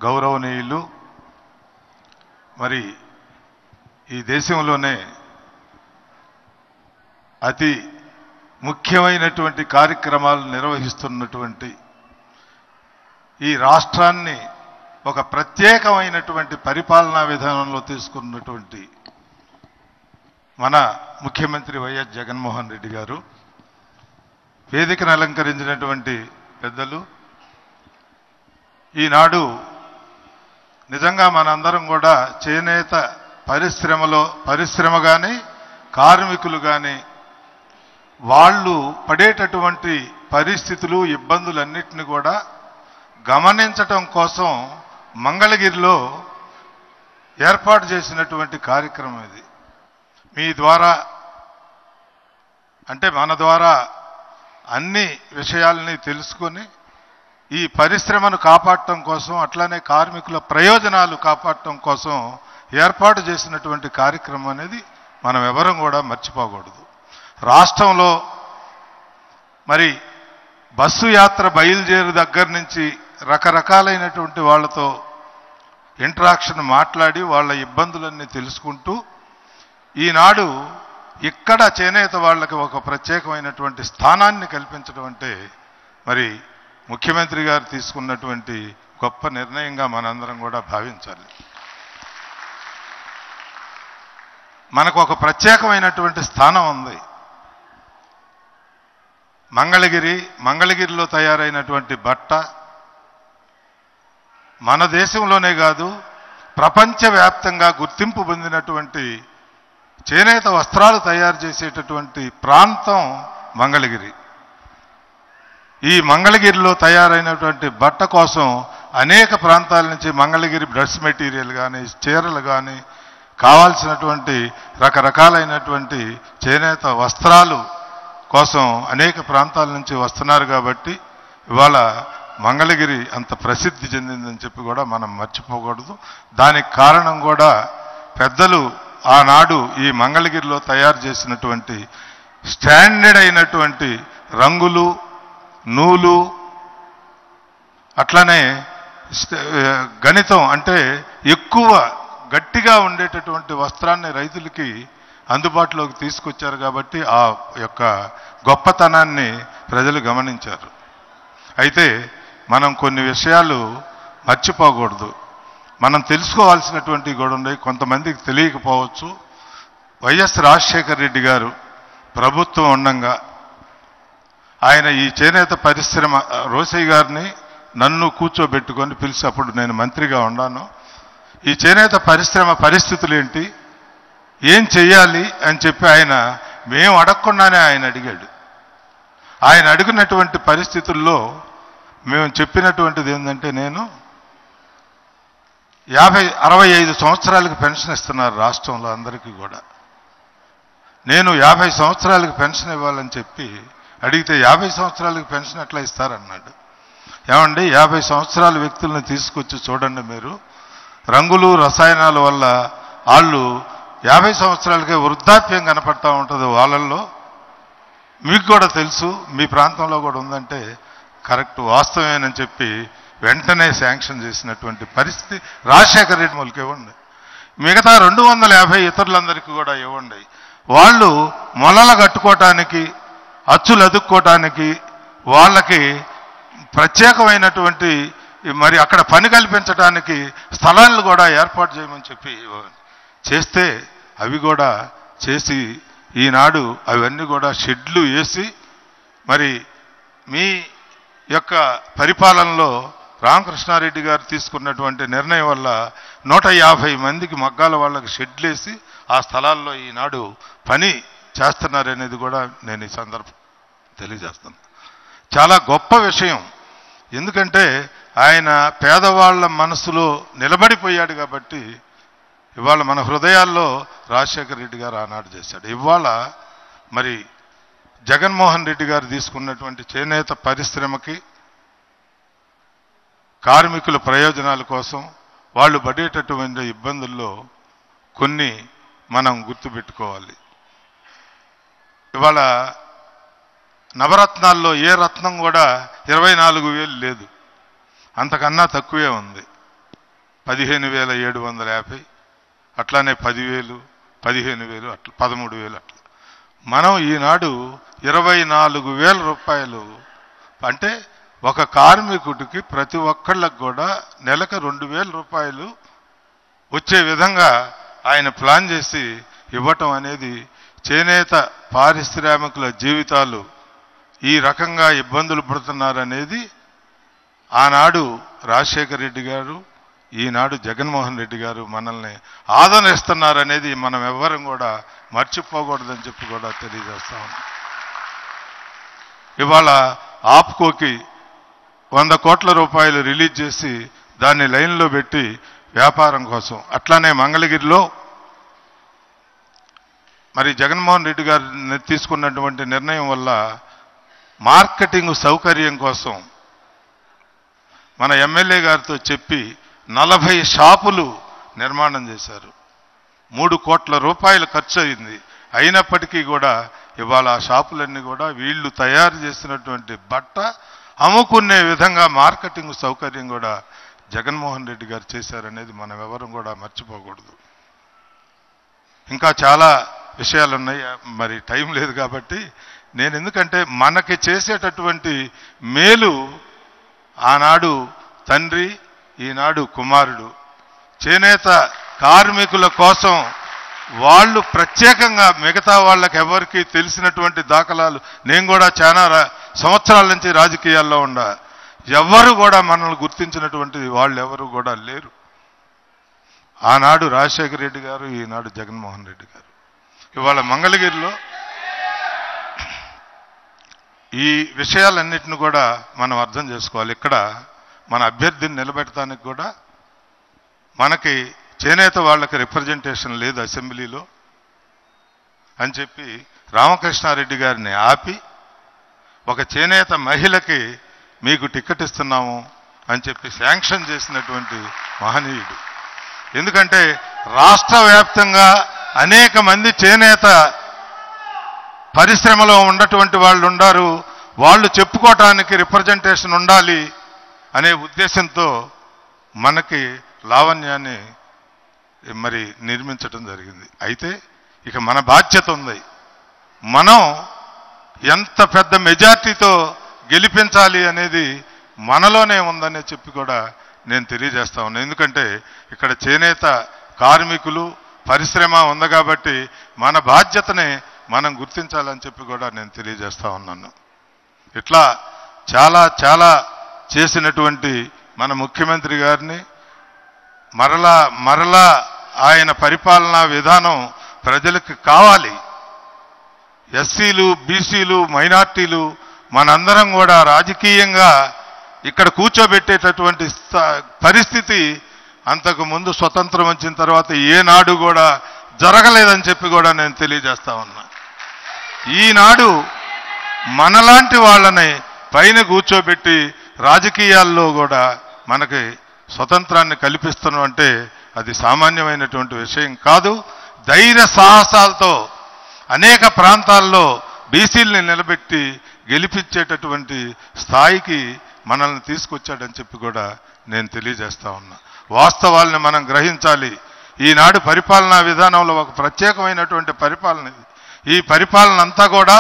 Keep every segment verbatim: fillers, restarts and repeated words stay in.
గౌరవనీయులు, మరి ఈ దేశంలోనే అతి ముఖ్యమైనటువంటి కార్యక్రమాలు నిర్వహిస్తున్నటువంటి ఈ రాష్ట్రాన్ని ఒక ప్రత్యేకమైనటువంటి పరిపాలనా విధానంలో తీసుకున్నటువంటి మన ముఖ్యమంత్రి వైఎస్ జగన్మోహన్ రెడ్డి గారు, వేదికను అలంకరించినటువంటి పెద్దలు, ఈనాడు నిజంగా మనందరం కూడా చేనేత పరిశ్రమలో పరిశ్రమ కానీ కార్మికులు కానీ వాళ్ళు పడేటటువంటి పరిస్థితులు ఇబ్బందులన్నిటిని కూడా గమనించటం కోసం మంగళగిరిలో ఏర్పాటు చేసినటువంటి కార్యక్రమం ఇది. మీ ద్వారా అంటే మన ద్వారా అన్ని విషయాలని తెలుసుకొని ఈ పరిశ్రమను కాపాడటం కోసం, అట్లానే కార్మికుల ప్రయోజనాలు కాపాడటం కోసం ఏర్పాటు చేసినటువంటి కార్యక్రమం అనేది మనం ఎవరం కూడా మర్చిపోకూడదు. రాష్ట్రంలో మరి బస్సు యాత్ర బయలుదేరు దగ్గర నుంచి రకరకాలైనటువంటి వాళ్ళతో ఇంటరాక్షన్ మాట్లాడి వాళ్ళ ఇబ్బందులన్నీ తెలుసుకుంటూ ఈనాడు ఇక్కడ చేనేత వాళ్ళకి ఒక ప్రత్యేకమైనటువంటి స్థానాన్ని కల్పించడం అంటే మరి ముఖ్యమంత్రి గారు తీసుకున్నటువంటి గొప్ప నిర్ణయంగా మనందరం కూడా భావించాలి. మనకు ఒక ప్రత్యేకమైనటువంటి స్థానం ఉంది. మంగళగిరి మంగళగిరిలో తయారైనటువంటి బట్ట మన దేశంలోనే కాదు ప్రపంచవ్యాప్తంగా గుర్తింపు పొందినటువంటి చేనేత వస్త్రాలు తయారు చేసేటటువంటి ప్రాంతం మంగళగిరి. ఈ మంగళగిరిలో తయారైనటువంటి బట్ట కోసం అనేక ప్రాంతాల నుంచి మంగళగిరి డ్రెస్ మెటీరియల్ కానీ చీరలు కానీ కావాల్సినటువంటి రకరకాలైనటువంటి చేనేత వస్త్రాలు కోసం అనేక ప్రాంతాల నుంచి వస్తున్నారు. కాబట్టి ఇవాళ మంగళగిరి అంత ప్రసిద్ధి చెందిందని చెప్పి కూడా మనం మర్చిపోకూడదు. దానికి కారణం కూడా పెద్దలు ఆనాడు ఈ మంగళగిరిలో తయారు చేసినటువంటి స్టాండర్డ్ అయినటువంటి రంగులు, నూలు, అట్లనే గణితం అంటే ఎక్కువ గట్టిగా ఉండేటటువంటి వస్త్రాన్ని రైతులకి అందుబాటులోకి తీసుకొచ్చారు. కాబట్టి ఆ యొక్క గొప్పతనాన్ని ప్రజలు గమనించారు. అయితే మనం కొన్ని విషయాలు మర్చిపోకూడదు. మనం తెలుసుకోవాల్సినటువంటి కూడా ఉన్నాయి. కొంతమందికి తెలియకపోవచ్చు. వైఎస్ రాజశేఖర రెడ్డి గారు ప్రభుత్వం ఉండగా ఆయన ఈ చేనేత పరిశ్రమ రోసయ్య గారిని నన్ను కూర్చోబెట్టుకొని పిలిచి, అప్పుడు నేను మంత్రిగా ఉన్నాను, ఈ చేనేత పరిశ్రమ పరిస్థితులు ఏంటి, ఏం చెయ్యాలి అని చెప్పి ఆయన మేము అడగకుండానే ఆయన అడిగాడు. ఆయన అడిగినటువంటి పరిస్థితుల్లో మేము చెప్పినటువంటిది ఏంటంటే, నేను యాభై అరవై ఐదు సంవత్సరాలకు పెన్షన్ ఇస్తున్నారు రాష్ట్రంలో అందరికీ కూడా, నేను యాభై సంవత్సరాలకు పెన్షన్ ఇవ్వాలని చెప్పి అడిగితే యాభై సంవత్సరాలకు పెన్షన్ ఎట్లా ఇస్తారన్నాడు. ఏమండి, యాభై సంవత్సరాల వ్యక్తులను తీసుకొచ్చి చూడండి, మీరు రంగులు రసాయనాల వల్ల వాళ్ళు యాభై సంవత్సరాలకే వృద్ధాప్యం కనపడతా ఉంటుంది వాళ్ళల్లో, మీకు కూడా తెలుసు, మీ ప్రాంతంలో కూడా ఉందంటే కరెక్ట్ వాస్తవేనని చెప్పి వెంటనే శాంక్షన్ చేసినటువంటి పరిస్థితి రాజశేఖర రెడ్డి మూలకి ఇవ్వండి. మిగతా రెండు వందల యాభై ఇతరులందరికీ కూడా ఇవ్వండి. వాళ్ళు మొలలు కట్టుకోవటానికి, అచ్చులు అదుక్కోవటానికి వాళ్ళకి ప్రత్యేకమైనటువంటి మరి అక్కడ పని కల్పించడానికి స్థలాలను కూడా ఏర్పాటు చేయమని చెప్పి చేస్తే అవి కూడా చేసి ఈనాడు అవన్నీ కూడా షెడ్లు వేసి మరి మీ యొక్క పరిపాలనలో రామకృష్ణారెడ్డి గారు తీసుకున్నటువంటి నిర్ణయం వల్ల నూట యాభై మందికి మగ్గాల వాళ్ళకి షెడ్లు వేసి ఆ స్థలాల్లో ఈనాడు పని చేస్తున్నారనేది కూడా నేను ఈ సందర్భం తెలియజేస్తాను. చాలా గొప్ప విషయం. ఎందుకంటే ఆయన పేదవాళ్ళ మనసులో నిలబడిపోయాడు కాబట్టి ఇవాళ మన హృదయాల్లో రాజశేఖర రెడ్డి గారు ఆనాడు చేశాడు. ఇవాళ మరి జగన్మోహన్ రెడ్డి గారు తీసుకున్నటువంటి చేనేత పరిశ్రమకి కార్మికుల ప్రయోజనాల కోసం వాళ్ళు పడేటటువంటి ఇబ్బందుల్లో కొన్ని మనం గుర్తుపెట్టుకోవాలి. ఇవాళ నవరత్నాల్లో ఏ రత్నం కూడా ఇరవై నాలుగు వేలు లేదు, అంతకన్నా తక్కువే ఉంది. పదిహేను వేల ఏడు వందల యాభై అట్లానే పదివేలు పదిహేను వేలు అట్లా పదమూడు వేలు అట్లా. మనం ఈనాడు ఇరవై నాలుగు వేల రూపాయలు అంటే ఒక కార్మికుడికి ప్రతి ఒక్కళ్ళకు కూడా నెలకు రెండు వేల రూపాయలు వచ్చే విధంగా ఆయన ప్లాన్ చేసి ఇవ్వటం అనేది చేనేత పారిశ్రామికుల జీవితాలు ఈ రకంగా ఇబ్బందులు పడుతున్నారనేది ఆనాడు రాజశేఖర రెడ్డి గారు, ఈనాడు జగన్మోహన్ రెడ్డి గారు మనల్ని ఆదరిస్తున్నారనేది మనం ఎవ్వరం కూడా మర్చిపోకూడదని చెప్పి కూడా తెలియజేస్తా ఉన్నాం. ఇవాళ ఆప్కోకి వంద కోట్ల రూపాయలు రిలీజ్ చేసి దాన్ని లైన్లో పెట్టి వ్యాపారం కోసం, అట్లానే మంగళగిరిలో మరి జగన్మోహన్ రెడ్డి గారు తీసుకున్నటువంటి నిర్ణయం వల్ల మార్కెటింగ్ సౌకర్యం కోసం మన ఎమ్మెల్యే గారితో చెప్పి నలభై షాపులు నిర్మాణం చేశారు. మూడు కోట్ల రూపాయలు ఖర్చు అయింది. అయినప్పటికీ కూడా ఇవాళ ఆ షాపులన్నీ కూడా వీళ్ళు తయారు చేసినటువంటి బట్ట అమ్ముకునే విధంగా మార్కెటింగ్ సౌకర్యం కూడా జగన్మోహన్ రెడ్డి గారు చేశారనేది మనం ఎవరం కూడా మర్చిపోకూడదు. ఇంకా చాలా విషయాలు ఉన్నాయి, మరి టైం లేదు కాబట్టి నేను ఎందుకంటే మనకి చేసేటటువంటి మేలు ఆనాడు తండ్రి, ఈనాడు కుమారుడు చేనేత కార్మికుల కోసం వాళ్ళు ప్రత్యేకంగా మిగతా వాళ్ళకి ఎవరికి తెలిసినటువంటి దాఖలాలు, నేను కూడా చాలా సంవత్సరాల నుంచి రాజకీయాల్లో ఉండా, ఎవరు కూడా మనల్ని గుర్తించినటువంటి వాళ్ళు ఎవరు కూడా లేరు. ఆనాడు రాజశేఖర రెడ్డి గారు, ఈనాడు జగన్మోహన్ రెడ్డి గారు. ఇవాళ మంగళగిరిలో ఈ విషయాలన్నిటిని కూడా మనం అర్థం చేసుకోవాలి. ఇక్కడ మన అభ్యర్థిని నిలబెట్టడానికి కూడా మనకి చేనేత వాళ్ళకి రిప్రజెంటేషన్ లేదు అసెంబ్లీలో అని చెప్పి రామకృష్ణారెడ్డి గారిని ఆపి ఒక చేనేత మహిళకి మీకు టికెట్ ఇస్తున్నాము అని చెప్పి శాంక్షన్ చేసినటువంటి మహనీయుడు. ఎందుకంటే రాష్ట్ర వ్యాప్తంగా అనేక మంది చేనేత పరిశ్రమలో ఉన్నటువంటి వాళ్ళు ఉన్నారు, వాళ్ళు చెప్పుకోవటానికి రిప్రజెంటేషన్ ఉండాలి అనే ఉద్దేశంతో మనకి లావణ్యాన్ని మరి నిర్మించడం జరిగింది. అయితే ఇక మన బాధ్యత ఉంది, మనం ఎంత పెద్ద మెజార్టీతో గెలిపించాలి అనేది మనలోనే ఉందనే చెప్పి కూడా నేను తెలియజేస్తా ఉన్నాను. ఎందుకంటే ఇక్కడ చేనేత కార్మికులు పరిశ్రమ ఉంది కాబట్టి మన బాధ్యతని మనం గుర్తించాలని చెప్పి కూడా నేను తెలియజేస్తా ఉన్నాను. ఇట్లా చాలా చాలా చేసినటువంటి మన ముఖ్యమంత్రి గారిని మరలా మరలా ఆయన పరిపాలనా విధానం ప్రజలకు కావాలి. ఎస్సీలు, బీసీలు, మైనార్టీలు మనందరం కూడా రాజకీయంగా ఇక్కడ కూర్చోబెట్టేటటువంటి పరిస్థితి అంతకు ముందు స్వతంత్రం వచ్చిన తర్వాత ఏనాడు కూడా జరగలేదని చెప్పి కూడా నేను తెలియజేస్తా ఉన్నా. ఈనాడు మనలాంటి వాళ్ళని పైన కూర్చోబెట్టి రాజకీయాల్లో కూడా మనకి స్వతంత్రాన్ని కల్పిస్తున్నాం అంటే అది సామాన్యమైనటువంటి విషయం కాదు. ధైర్య సాహసాలతో అనేక ప్రాంతాల్లో బీసీలని నిలబెట్టి గెలిపించేటటువంటి స్థాయికి మనల్ని తీసుకొచ్చాడని చెప్పి కూడా నేను తెలియజేస్తా ఉన్నా. వాస్తవాలను మనం గ్రహించాలి. ఈనాడు పరిపాలనా విధానంలో ఒక ప్రత్యేకమైనటువంటి పరిపాలన. ఈ పరిపాలన అంతా కూడా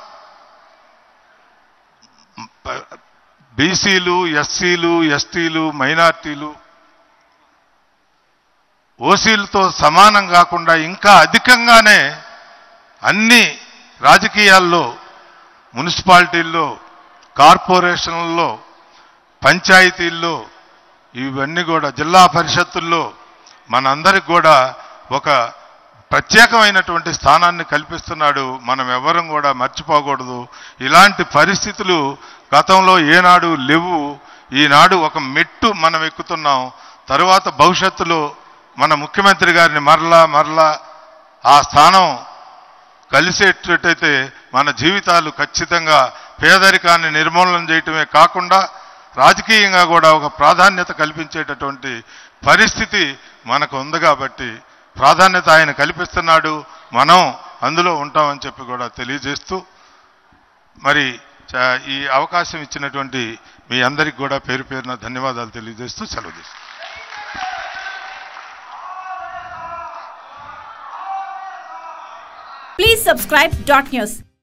బీసీలు, ఎస్సీలు, ఎస్టీలు, మైనార్టీలు, ఓసీలతో సమానం కాకుండా ఇంకా అధికంగానే అన్ని రాజకీయాల్లో, మున్సిపాలిటీల్లో, కార్పొరేషన్లలో, పంచాయతీల్లో, ఇవన్నీ కూడా జిల్లా పరిషత్తుల్లో మనందరికి కూడా ఒక ప్రత్యేకమైనటువంటి స్థానాన్ని కల్పిస్తున్నాడు. మనం ఎవరం కూడా మర్చిపోకూడదు. ఇలాంటి పరిస్థితులు గతంలో ఏనాడు లేవు. ఈనాడు ఒక మెట్టు మనం ఎక్కుతున్నాం. తరువాత భవిష్యత్తులో మన ముఖ్యమంత్రి గారిని మరలా మరలా ఆ స్థానం కలిసేటట్టయితే మన జీవితాలు ఖచ్చితంగా పేదరికాన్ని నిర్మూలన చేయటమే కాకుండా రాజకీయంగా కూడా ఒక ప్రాధాన్యత కల్పించేటటువంటి పరిస్థితి మనకు ఉంది. కాబట్టి ప్రాధాన్యత ఆయన కల్పిస్తున్నాడు, మనం అందులో ఉంటామని చెప్పి కూడా తెలియజేస్తూ మరి ఈ అవకాశం ఇచ్చినటువంటి మీ అందరికి కూడా పేరు పేరున ధన్యవాదాలు తెలియజేస్తూ సెలవు తీసుకుంటాను. Please subscribe Dot News.